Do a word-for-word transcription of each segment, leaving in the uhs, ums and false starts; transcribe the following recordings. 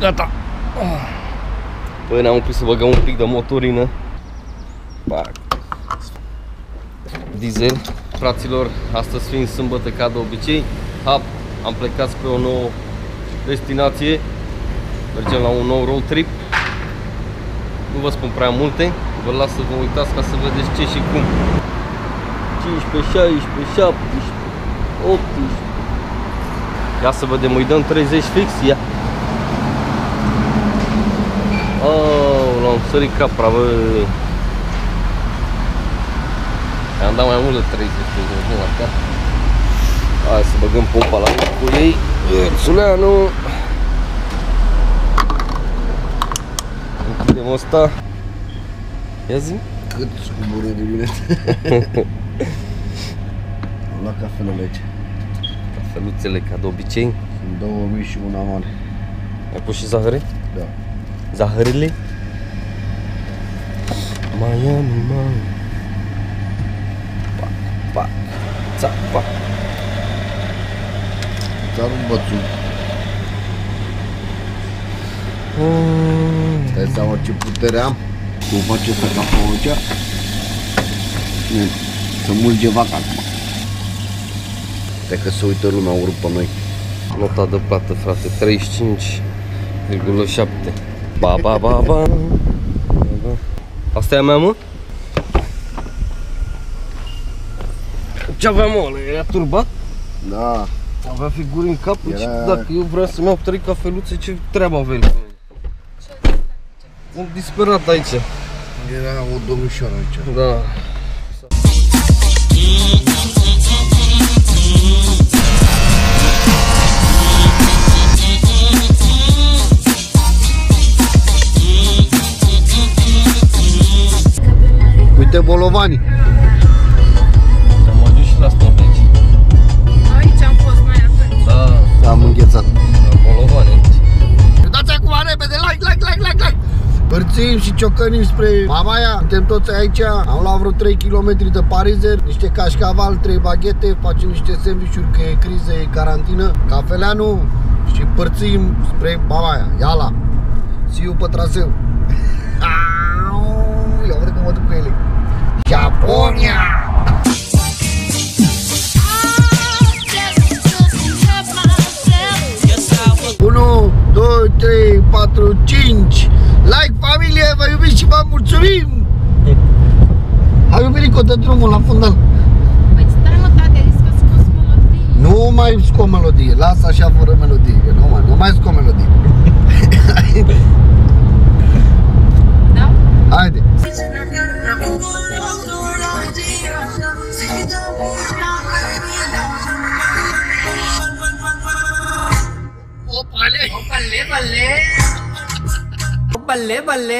Gata. Păi ne-am oprit să băgăm un pic de motorină. Pac. Diesel. Fraților, astăzi fiind sâmbătă ca de obicei, hap, am plecat spre o nouă destinație. Mergem la un nou road trip. Nu vă spun prea multe, vă las să vă uitați ca să vedeți ce și cum. cincisprezece, șaisprezece, șaptesprezece, optsprezece. Ia să vedem, îi dăm treizeci fix, ia. Oh, l-am sărit capra, bă. I-am dat mai mult de treizeci fix, nu așa. Hai să băgăm pompa la cu ei. Țuleanu. Închidem ăsta. Ia zi. Cât scubure de bine. Am luat cafelele aici. Cafeluțele ca de obicei. Sunt două mii și una mare. Ai pus și zahăre? Da. Zahările? Miami, Miami. Pac, pac, ța, pac. Ți-ar un bățul. Mm. Stai seama ce putere am. Cum face să capă aici? Să mulge vaca acum. Stai că se uită lumea urât pe noi. Nota de plată, frate, treizeci și cinci virgulă șapte. Ba, ba, ba, ba. Asta e a mea, mă? Ce aveam, mă? Era turbat? Da. Avea figuri în cap. Era... Dacă eu vreau să-mi iau trei cafeluțe, ce treabă avea el? Un disperat aici. Era o domnișoară aici. Da. Uite bolovanii. Am ajuns și la stop aici. Aici am fost mai atunci. Da. Am înghețat. La bolovani. Dați acum repede, like, like, like, like, like. Părțim și ciocănim spre Mamaia. Suntem toți aici. Am luat vreo trei kilometri de parizer, niște cașcaval, trei baghete, facem niște sandvișuri că e criză, e carantină, cafeleanu și părțim spre Mamaia. Iala. See you pe traseu. Ia uite că mă duc cu ele. Japonia! unu, doi, trei, patru, cinci. Like, familie, vă iubiți și vă mulțumim! Hai, iubirico, dă drumul la fundal. Păi stai mă, tate, ai zis că scos melodie. Nu mai scot melodie, lasă așa fără melodie, că nu mai, nu mai scot melodie. Da? Haide! Opale! Opale, bale! Opale, bale!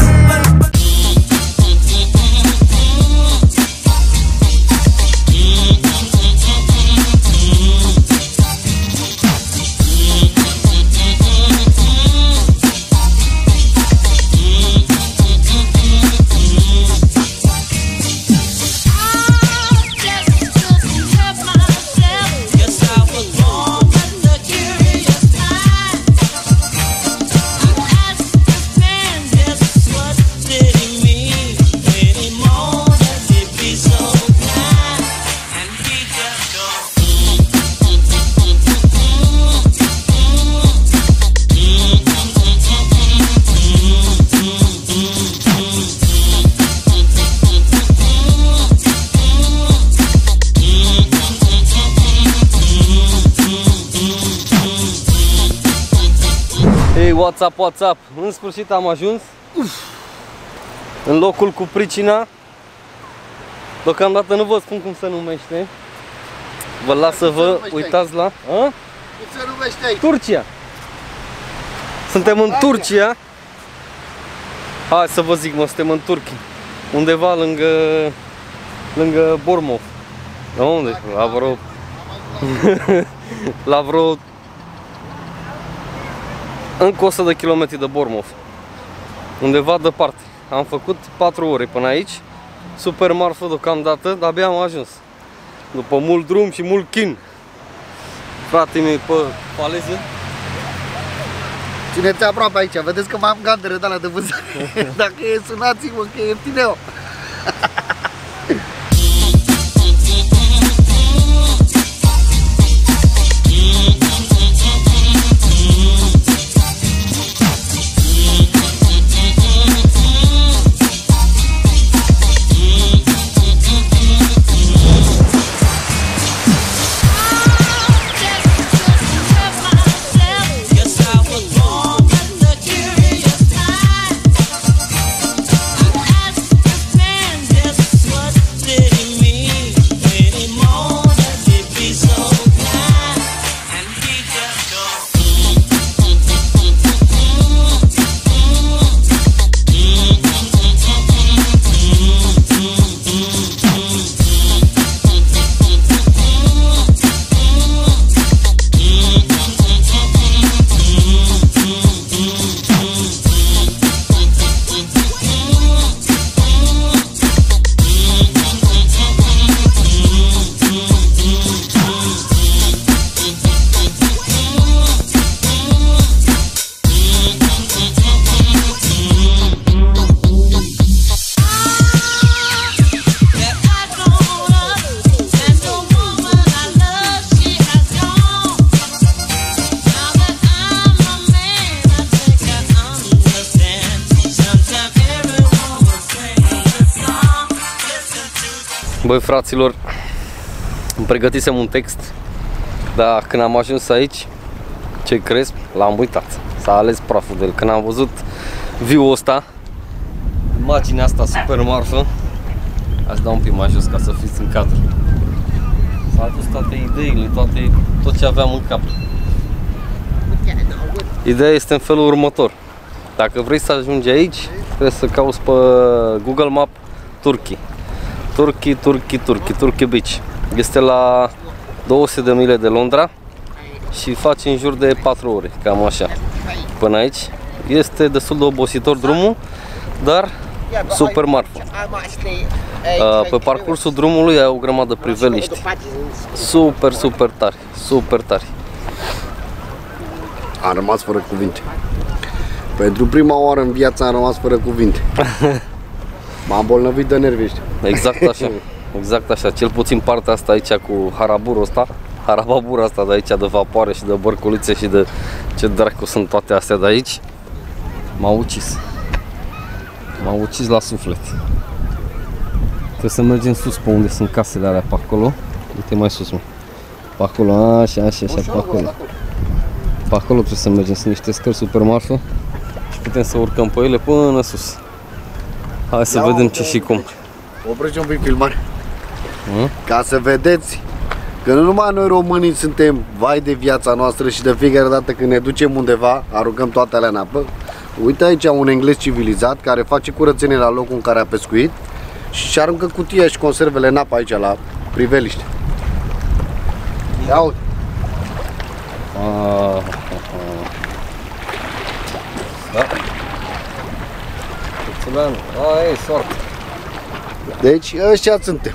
WhatsApp, WhatsApp. În sfârșit am ajuns. Uf. În locul cu pricina. Deocamdată nu vă spun cum se numește. Vă las să vă uitați la... A? Cum se numește aici? Turcia. Suntem în Turcia. Hai să vă zic, mă, suntem în Turcia. Undeva lângă... Lângă Bormov. La unde? La vreo... La vreo... Încă o sută de kilometri de Bormov. Undeva departe. Am făcut patru ore până aici. Super marfă deocamdată, dar abia am ajuns. După mult drum și mult chin. Fratele meu pe faleză. Țineți aproape aici, vedeți că mai am gardere de alea de vânzare. Dacă e, sunați-mă că e ieftineu. Băi fraților, îmi pregătisem un text, dar când am ajuns aici, ce crezi? L-am uitat. S-a ales praful de el. Când am văzut viul ăsta, imaginea asta super marfă, aș da un pic mai jos ca să fiți în cadru. S-a adus toate ideile, toate, tot ce aveam în cap. Ideea este în felul următor. Dacă vrei să ajungi aici, trebuie să cauți pe Google Map Turkey. Turkey, Turkey, Turkey, Turkey Beach. Este la două sute de mile de Londra și face în jur de patru ore, cam așa, până aici. Este destul de obositor drumul, dar super marfă. Pe parcursul drumului ai o grămadă priveliști. Super, super tari, super tari. Am rămas fără cuvinte. Pentru prima oară în viață am rămas fără cuvinte. M-am îmbolnăvit de nervi ăștia. Exact așa, exact așa. Cel puțin partea asta aici cu haraburul ăsta, harababura asta de aici de vapoare și de bărculițe și de ce dracu sunt toate astea de aici, m-au ucis. M-au ucis la suflet. Trebuie să mergem sus pe unde sunt casele alea pe acolo. Uite mai sus, mă. Pe acolo, așa, așa, așa, pe acolo. Pe acolo trebuie să mergem, sunt niște scări super marfă și putem să urcăm pe ele până sus. Hai să vedem ce și cum. Oprește un pic filmare. Hmm? Ca să vedeți că nu numai noi românii suntem vai de viața noastră și de fiecare dată când ne ducem undeva, aruncăm toate alea în apă. Uite aici un englez civilizat care face curățenie la locul în care a pescuit și aruncă cutia și conservele în apă aici la priveliște. Ia uite. Ah, da. Ah, e soartă. Deci ăștia suntem.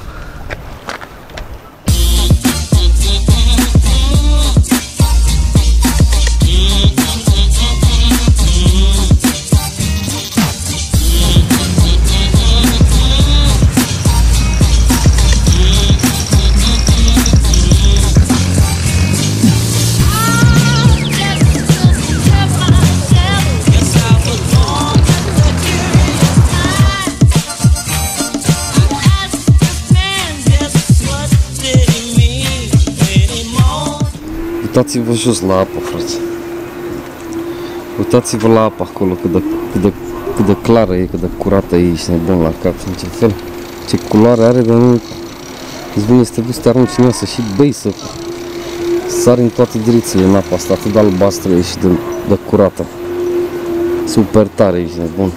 Uitați-vă jos la apă, frate. Uitați-vă la apă acolo, cât de, cât, de, cât de clară e, cât de curată e, ești nebun la cap, în ce fel. Ce culoare are, dar nu îți vine să te duci să te arunci în ea, să și bei, să sari în toate direcțiile în apa asta, atât de albastră e și de, de curată. Super tare, ești nebun.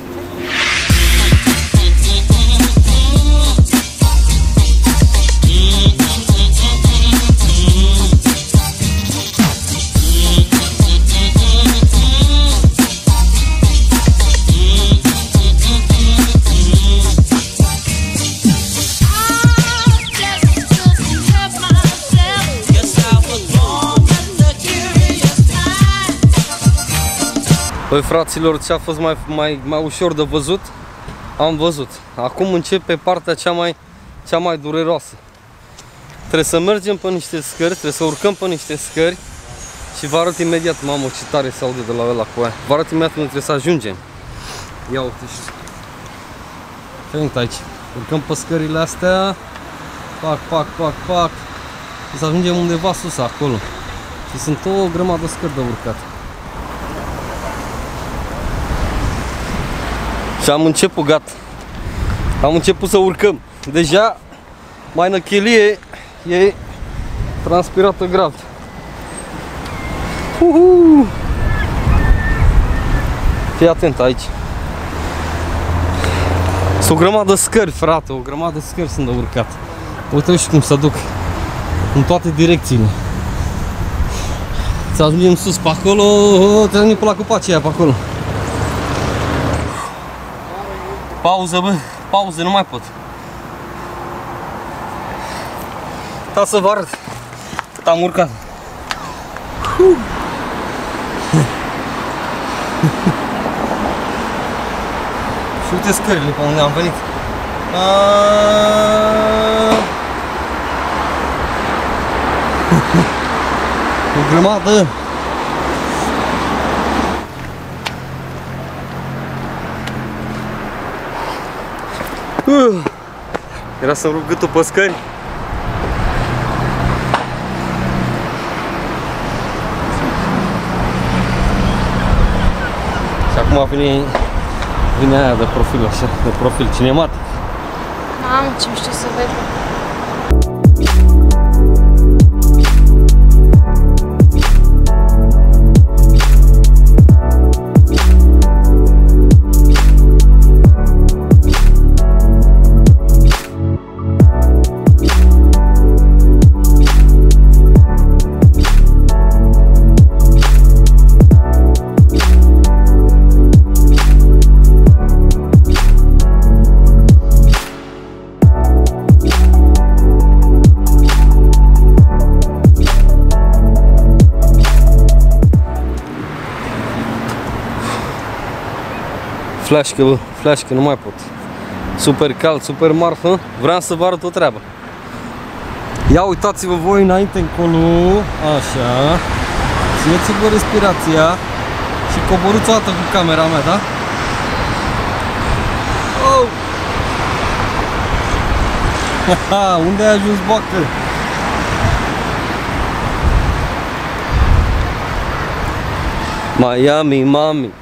Păi fraților, ce a fost mai, mai, mai ușor de văzut, am văzut. Acum începe partea cea mai, cea mai dureroasă. Trebuie să mergem pe niște scări, trebuie să urcăm pe niște scări și vă arăt imediat, mamă, ce tare se aude de la ăla cu aia. Vă arăt imediat unde trebuie să ajungem. Ia uite și... Uite aici. Urcăm pe scările astea. Pac, pac, pac, pac. Și să ajungem undeva sus, acolo. Și sunt o grămadă de scări de urcat. Și am început, gata. Am început să urcăm. Deja mai năchelie e transpirată grav. Uhu! Fii atent aici. Sunt o grămadă de scări, frate, o grămadă de scări sunt de urcat. Uite și cum se duc în toate direcțiile. Să ajungem sus pe acolo, trebuie să ne pe la copacii aia pe acolo. Pauză, bă, pauză, nu mai pot. Da, să vă arăt cât am urcat. Și uite scările pe unde am venit. O grămadă. Uh, era să-mi rup gâtul pe scări. Și acum vine, vine aia de profil, așa, de profil cinematic. Mamă, ce mișto să vezi. Flașcă, bă, flașcă, nu mai pot. Super cald, super marfă. Vreau să vă arăt o treabă. Ia uitați-vă voi înainte încolo. Așa. Țineți-vă respirația. Și coborâți o dată cu camera mea, da? Oh! Haha, unde ai ajuns, boacă? Miami, mami.